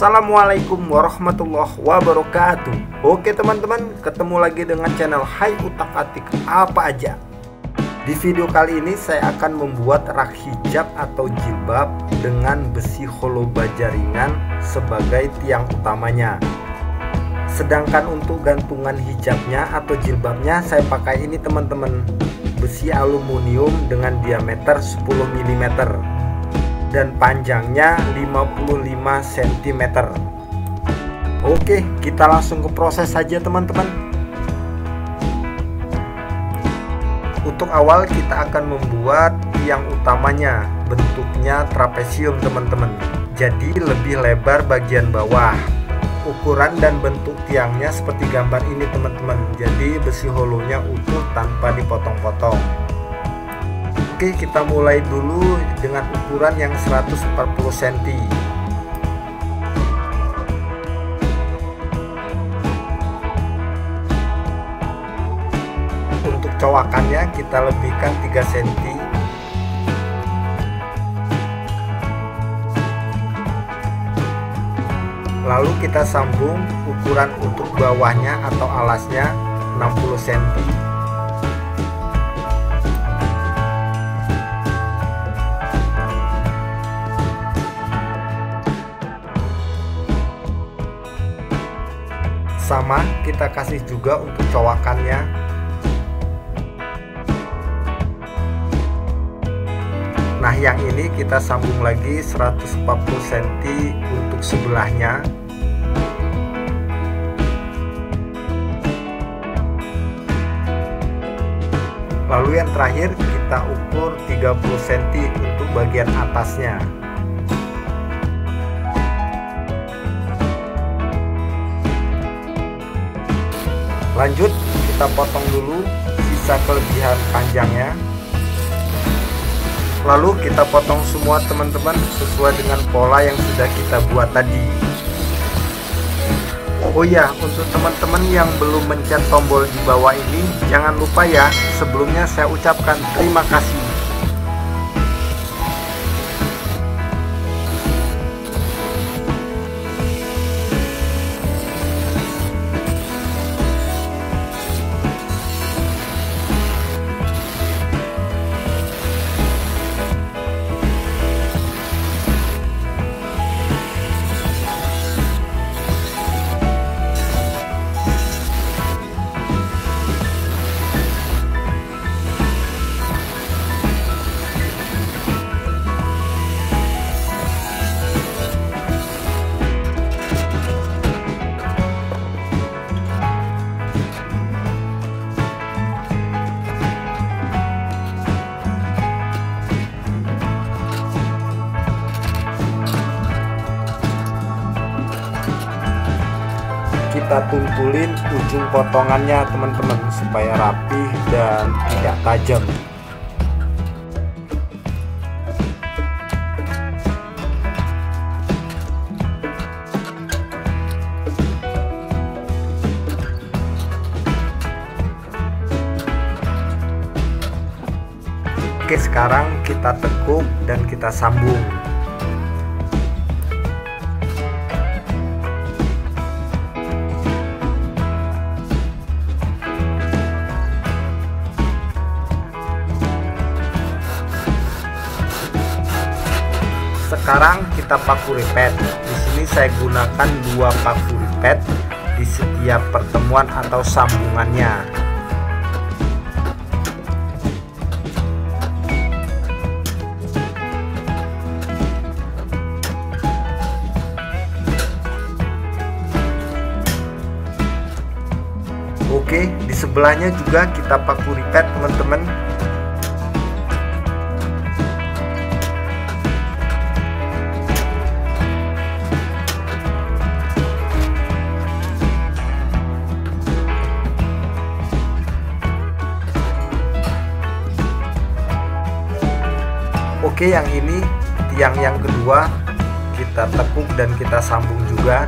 Assalamualaikum warahmatullahi wabarakatuh. Oke teman-teman, ketemu lagi dengan channel Hai Utak Atik Apa Aja. Di video kali ini saya akan membuat rak hijab atau jilbab dengan besi hollow baja ringan sebagai tiang utamanya. Sedangkan untuk gantungan hijabnya atau jilbabnya saya pakai ini teman-teman, besi aluminium dengan diameter 10 mm dan panjangnya 55 cm. Oke, kita langsung ke proses saja teman-teman. Untuk awal kita akan membuat tiang utamanya, bentuknya trapesium teman-teman, jadi lebih lebar bagian bawah. Ukuran dan bentuk tiangnya seperti gambar ini teman-teman, jadi besi hollownya utuh tanpa dipotong-potong. Oke, kita mulai dulu dengan ukuran yang 140 cm. Untuk cowakannya kita lebihkan 3 cm. Lalu kita sambung ukuran untuk bawahnya atau alasnya 60 cm. Sama kita kasih juga untuk cowakannya. Nah, yang ini kita sambung lagi 140 cm untuk sebelahnya. Lalu yang terakhir kita ukur 30 cm untuk bagian atasnya. Lanjut, kita potong dulu sisa kelebihan panjangnya. Lalu kita potong semua teman-teman sesuai dengan pola yang sudah kita buat tadi. Oh ya, untuk teman-teman yang belum mencet tombol di bawah ini, jangan lupa ya, sebelumnya saya ucapkan terima kasih. Kita tumpulin ujung potongannya teman-teman supaya rapih dan tidak tajam. Oke, sekarang kita tekuk dan kita sambung. Sekarang kita paku ripet. Di sini saya gunakan 2 paku ripet di setiap pertemuan atau sambungannya. Oke, di sebelahnya juga kita paku ripet teman-teman. Oke, yang ini tiang yang kedua kita tekuk dan kita sambung juga.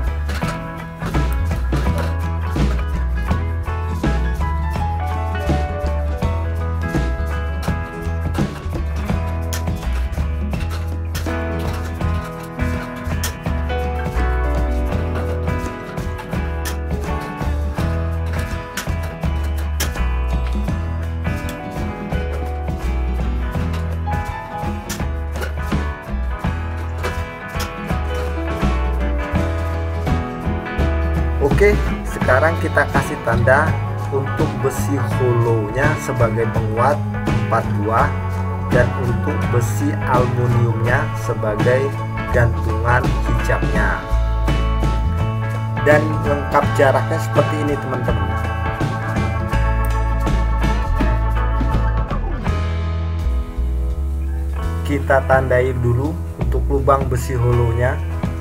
sekarang kita kasih tanda untuk besi hollownya sebagai penguat 4 buah, dan untuk besi aluminiumnya sebagai gantungan hijabnya. Dan lengkap jaraknya seperti ini teman-teman. Kita tandai dulu untuk lubang besi hollownya.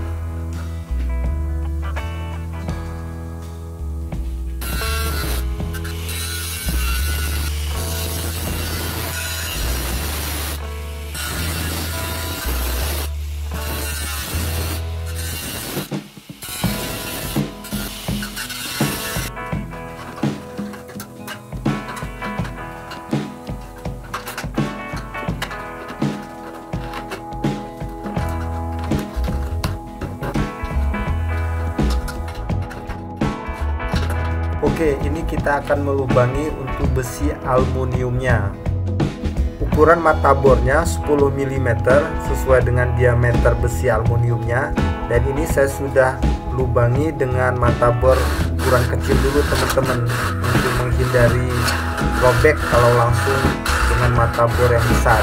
Oke, ini kita akan melubangi untuk besi aluminiumnya. Ukuran mata bornya 10 mm sesuai dengan diameter besi aluminiumnya, dan ini saya sudah lubangi dengan mata bor ukuran kecil dulu teman-teman, untuk menghindari robek kalau langsung dengan mata bor yang besar.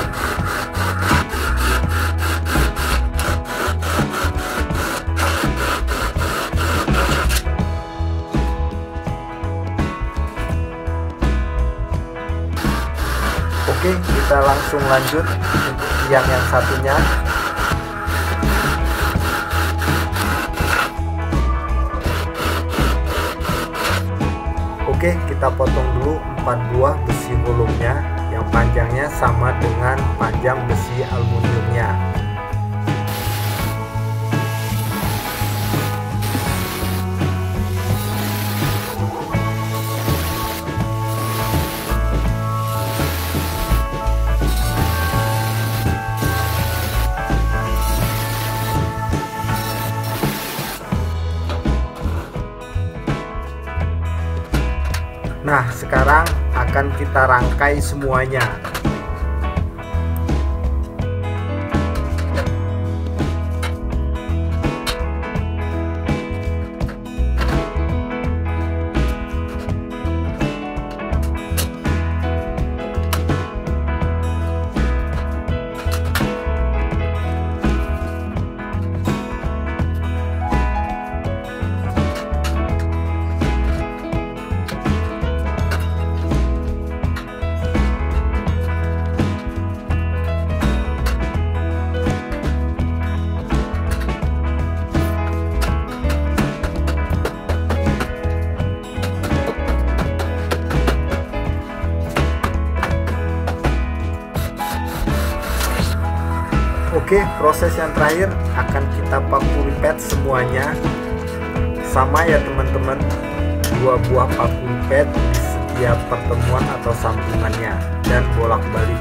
Oke, kita langsung lanjut untuk tiang yang satunya. Oke, kita potong dulu 4 buah besi hollownya yang panjangnya sama dengan panjang besi aluminiumnya. Nah, sekarang akan kita rangkai semuanya. Oke, proses yang terakhir akan kita paku lipat semuanya. Sama ya teman-teman, 2 buah paku lipat di setiap pertemuan atau sambungannya, dan bolak-balik.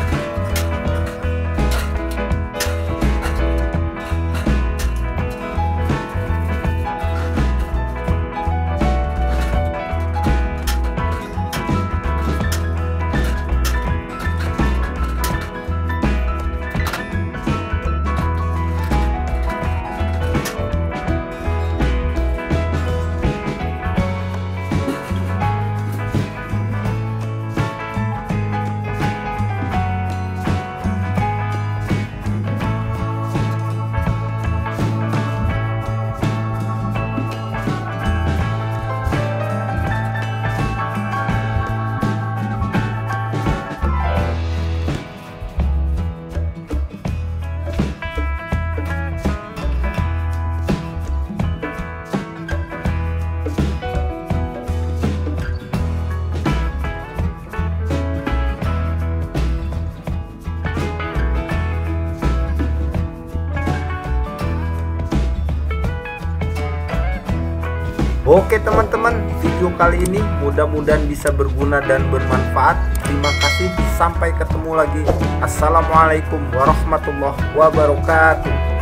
Oke teman-teman, video kali ini mudah-mudahan bisa berguna dan bermanfaat. Terima kasih, sampai ketemu lagi. Assalamualaikum warahmatullahi wabarakatuh.